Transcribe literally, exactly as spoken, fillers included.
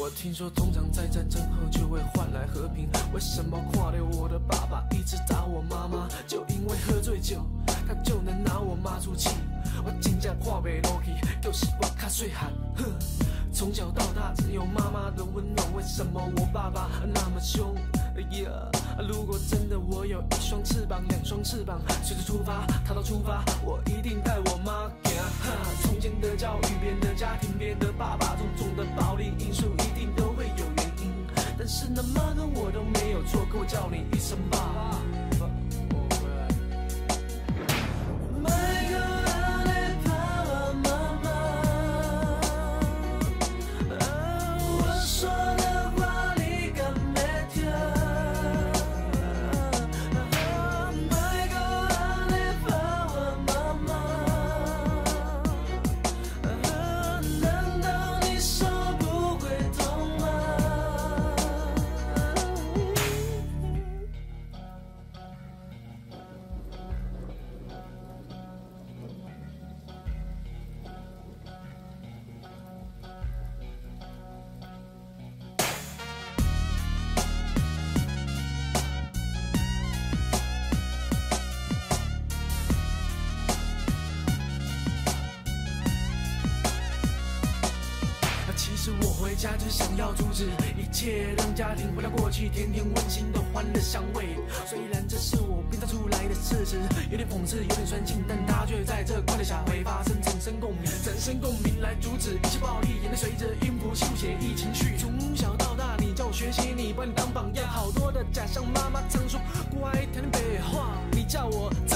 听说通常在战争后就会换来和平，为什么看到我的爸爸一直打我妈妈？就因为喝醉酒，他就能拿我妈出气。我真正看不落去，就是我较细汉。哼，从小到大只有妈妈的温暖，为什么我爸爸那么凶？Yeah, 如果真的我有一双翅膀，两双翅膀，随时出发，逃到出发，我一定带我妈行。哈，从前的教育，别人的家庭，别人的爸爸，种种的暴力因素，一定都会有原因。但是呢，妈跟我都没有错，可我叫你一声爸爸。家就是想要阻止一切，让家庭回到过去，天天温馨的欢乐香味。虽然这是我编造出来的事实，有点讽刺，有点酸劲，但它却在这快乐下会发生，产生共鸣，产生共鸣来阻止一切暴力，眼泪随着音符书写一情绪。从小到大，你叫我学习，你把你当榜样，好多的假象，妈妈常说乖，谈点北话，你叫我。